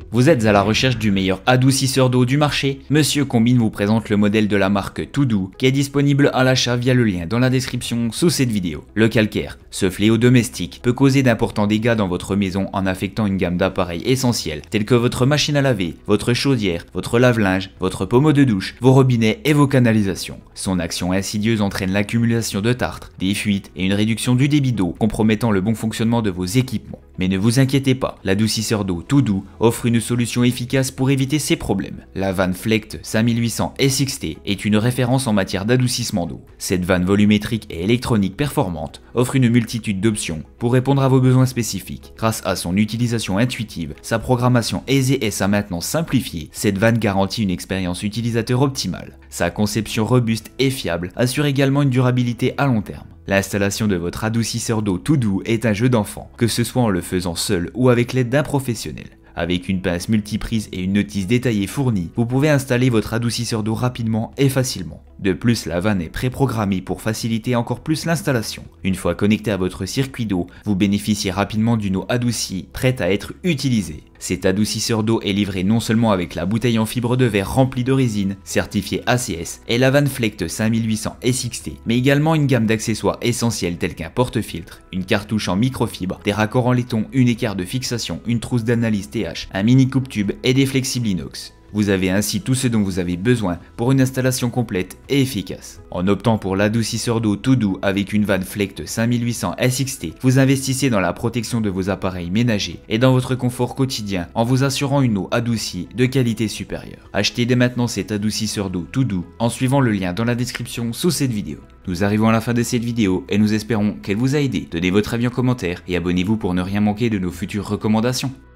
Vous êtes à la recherche du meilleur adoucisseur d'eau du marché? Monsieur Combine vous présente le modèle de la marque Todo qui est disponible à l'achat via le lien dans la description sous cette vidéo. Le calcaire, ce fléau domestique, peut causer d'importants dégâts dans votre maison en affectant une gamme d'appareils essentiels tels que votre machine à laver, votre chaudière, votre lave-linge, votre pommeau de douche, vos robinets et vos canalisations. Son action insidieuse entraîne l'accumulation de tartre, des fuites et une réduction du débit d'eau, compromettant le bon fonctionnement de vos équipements. Mais ne vous inquiétez pas, l'adoucisseur d'eau Todo offre une solution efficace pour éviter ces problèmes. La vanne Flecht 5800 SXT est une référence en matière d'adoucissement d'eau. Cette vanne volumétrique et électronique performante offre une multitude d'options pour répondre à vos besoins spécifiques. Grâce à son utilisation intuitive, sa programmation aisée et sa maintenance simplifiée, cette vanne garantit une expérience utilisateur optimale. Sa conception robuste et fiable assure également une durabilité à long terme. L'installation de votre adoucisseur d'eau Todo est un jeu d'enfant, que ce soit en le faisant seul ou avec l'aide d'un professionnel. Avec une pince multiprise et une notice détaillée fournie, vous pouvez installer votre adoucisseur d'eau rapidement et facilement. De plus, la vanne est préprogrammée pour faciliter encore plus l'installation. Une fois connecté à votre circuit d'eau, vous bénéficiez rapidement d'une eau adoucie, prête à être utilisée. Cet adoucisseur d'eau est livré non seulement avec la bouteille en fibre de verre remplie de résine, certifiée ACS, et la vanne Flecht 5800 SXT, mais également une gamme d'accessoires essentiels tels qu'un porte-filtre, une cartouche en microfibre, des raccords en laiton, une équerre de fixation, une trousse d'analyse TH, un mini coupe-tube et des flexibles inox. Vous avez ainsi tout ce dont vous avez besoin pour une installation complète et efficace. En optant pour l'adoucisseur d'eau Todo avec une vanne Flecht 5800 SXT, vous investissez dans la protection de vos appareils ménagers et dans votre confort quotidien en vous assurant une eau adoucie de qualité supérieure. Achetez dès maintenant cet adoucisseur d'eau Todo en suivant le lien dans la description sous cette vidéo. Nous arrivons à la fin de cette vidéo et nous espérons qu'elle vous a aidé. Donnez votre avis en commentaire et abonnez-vous pour ne rien manquer de nos futures recommandations.